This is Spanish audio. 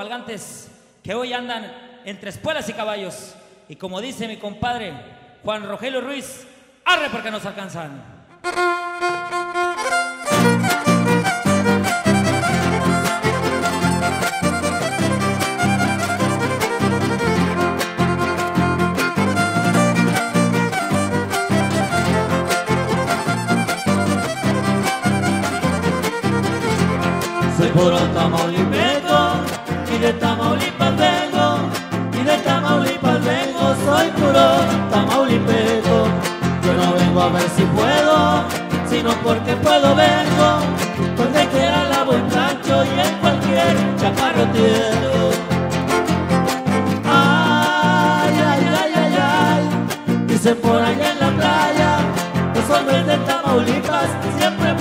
cabalgantes que hoy andan entre espuelas y caballos. Y como dice mi compadre Juan Rogelio Ruiz, arre porque nos alcanzan. Soy puro tamaulipeco y de Tamaulipas vengo, y de Tamaulipas vengo, soy puro tamaulipeco. Yo no vengo a ver si puedo, sino porque puedo vengo, donde quiera lavo el plancho y en cualquier chaparrotero. Ay, ay, ay, ay, ay, dicen por allá en la playa, los hombres de Tamaulipas siempre